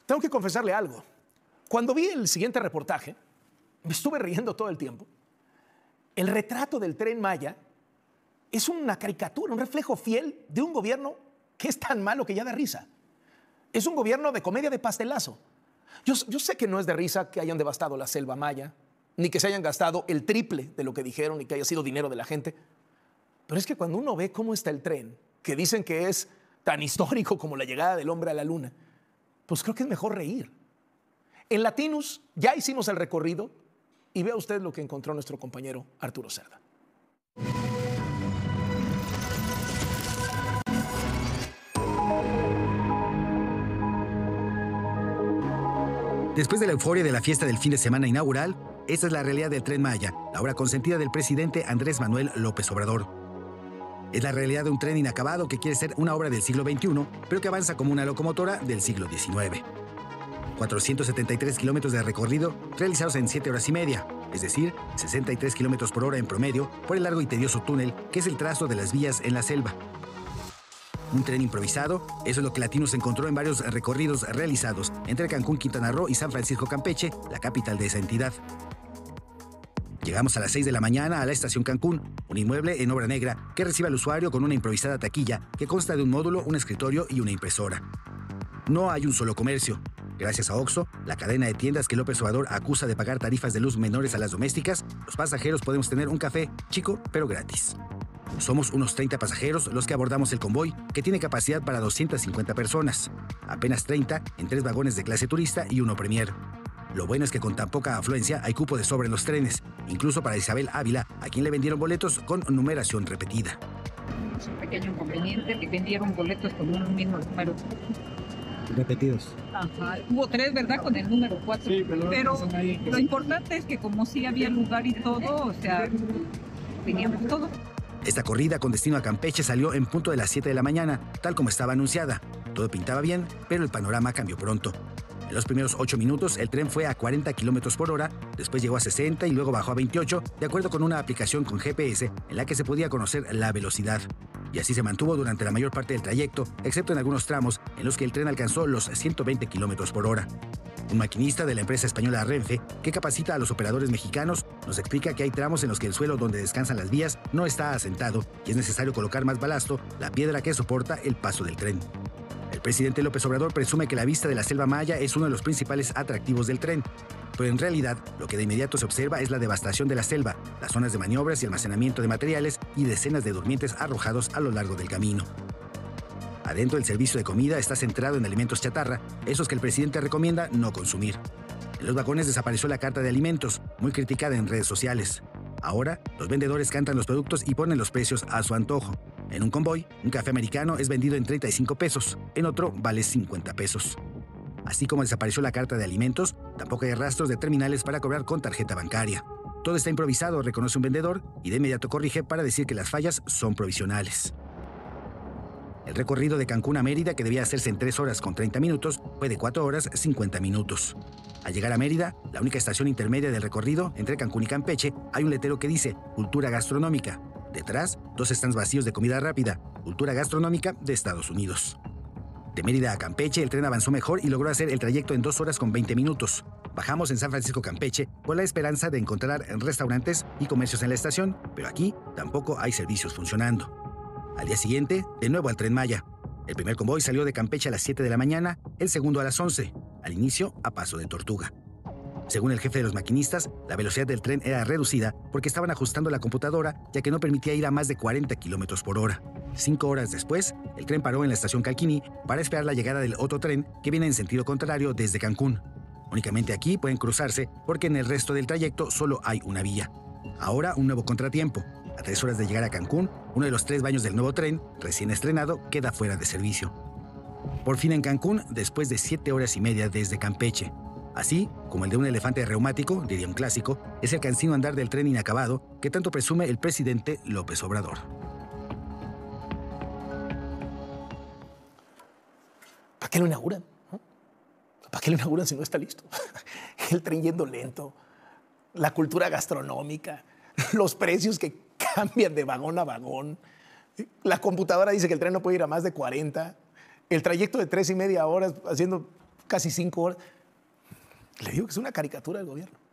Tengo que confesarle algo. Cuando vi el siguiente reportaje, me estuve riendo todo el tiempo. El retrato del Tren Maya es una caricatura, un reflejo fiel de un gobierno que es tan malo que ya da risa. Es un gobierno de comedia de pastelazo. Yo sé que no es de risa que hayan devastado la selva maya, ni que se hayan gastado el triple de lo que dijeron, ni que haya sido dinero de la gente. Pero es que cuando uno ve cómo está el tren, que dicen que es tan histórico como la llegada del hombre a la luna, pues creo que es mejor reír. En Latinus ya hicimos el recorrido y vea usted lo que encontró nuestro compañero Arturo Cerda. Después de la euforia de la fiesta del fin de semana inaugural, esta es la realidad del Tren Maya, la obra consentida del presidente Andrés Manuel López Obrador. Es la realidad de un tren inacabado que quiere ser una obra del siglo XXI, pero que avanza como una locomotora del siglo XIX. 473 kilómetros de recorrido realizados en 7 horas y media, es decir, 63 kilómetros por hora en promedio por el largo y tedioso túnel que es el trazo de las vías en la selva. Un tren improvisado, eso es lo que Latinus encontró en varios recorridos realizados entre Cancún, Quintana Roo y San Francisco, Campeche, la capital de esa entidad. Llegamos a las 6 de la mañana a la estación Cancún, un inmueble en obra negra que recibe al usuario con una improvisada taquilla que consta de un módulo, un escritorio y una impresora. No hay un solo comercio. Gracias a Oxxo, la cadena de tiendas que López Obrador acusa de pagar tarifas de luz menores a las domésticas, los pasajeros podemos tener un café chico pero gratis. Somos unos 30 pasajeros los que abordamos el convoy, que tiene capacidad para 250 personas. Apenas 30 en 3 vagones de clase turista y uno premier. Lo bueno es que con tan poca afluencia hay cupo de sobra en los trenes, incluso para Isabel Ávila, a quien le vendieron boletos con numeración repetida. Es un pequeño inconveniente que vendieron boletos con un mismo número. Repetidos. Ajá. Hubo 3, ¿verdad? Con el número 4. Sí, pero lo importante es que como sí había lugar y todo, o sea, teníamos todo. Esta corrida con destino a Campeche salió en punto de las 7 de la mañana, tal como estaba anunciada. Todo pintaba bien, pero el panorama cambió pronto. En los primeros 8 minutos, el tren fue a 40 kilómetros por hora, después llegó a 60 y luego bajó a 28, de acuerdo con una aplicación con GPS en la que se podía conocer la velocidad. Y así se mantuvo durante la mayor parte del trayecto, excepto en algunos tramos en los que el tren alcanzó los 120 kilómetros por hora. Un maquinista de la empresa española Renfe, que capacita a los operadores mexicanos, nos explica que hay tramos en los que el suelo donde descansan las vías no está asentado y es necesario colocar más balasto, la piedra que soporta el paso del tren. El presidente López Obrador presume que la vista de la selva maya es uno de los principales atractivos del tren, pero en realidad lo que de inmediato se observa es la devastación de la selva, las zonas de maniobras y almacenamiento de materiales y decenas de durmientes arrojados a lo largo del camino. Adentro, el servicio de comida está centrado en alimentos chatarra, esos que el presidente recomienda no consumir. En los vagones desapareció la carta de alimentos, muy criticada en redes sociales. Ahora, los vendedores cantan los productos y ponen los precios a su antojo. En un convoy, un café americano es vendido en 35 pesos, en otro vale 50 pesos. Así como desapareció la carta de alimentos, tampoco hay rastros de terminales para cobrar con tarjeta bancaria. Todo está improvisado, reconoce un vendedor, y de inmediato corrige para decir que las fallas son provisionales. El recorrido de Cancún a Mérida, que debía hacerse en 3 horas con 30 minutos, fue de 4 horas 50 minutos. Al llegar a Mérida, la única estación intermedia del recorrido, entre Cancún y Campeche, hay un letrero que dice Cultura Gastronómica. Detrás, 2 stands vacíos de comida rápida, Cultura Gastronómica de Estados Unidos. De Mérida a Campeche, el tren avanzó mejor y logró hacer el trayecto en 2 horas con 20 minutos. Bajamos en San Francisco, Campeche, con la esperanza de encontrar restaurantes y comercios en la estación, pero aquí tampoco hay servicios funcionando. Al día siguiente, de nuevo al Tren Maya. El primer convoy salió de Campeche a las 7 de la mañana, el segundo a las 11, al inicio a paso de tortuga. Según el jefe de los maquinistas, la velocidad del tren era reducida porque estaban ajustando la computadora, ya que no permitía ir a más de 40 kilómetros por hora. 5 horas después, el tren paró en la estación Calquiní para esperar la llegada del otro tren que viene en sentido contrario desde Cancún. Únicamente aquí pueden cruzarse porque en el resto del trayecto solo hay una vía. Ahora un nuevo contratiempo. A 3 horas de llegar a Cancún, uno de los 3 baños del nuevo tren, recién estrenado, queda fuera de servicio. Por fin en Cancún, después de 7 horas y media desde Campeche. Así, como el de un elefante reumático, diría un clásico, es el cansino andar del tren inacabado que tanto presume el presidente López Obrador. ¿Para qué lo inauguran? ¿No? ¿Para qué lo inauguran si no está listo? El tren yendo lento, la cultura gastronómica, los precios que cambian de vagón a vagón. La computadora dice que el tren no puede ir a más de 40. El trayecto de 3 y media horas haciendo casi 5 horas. Le digo que es una caricatura del gobierno.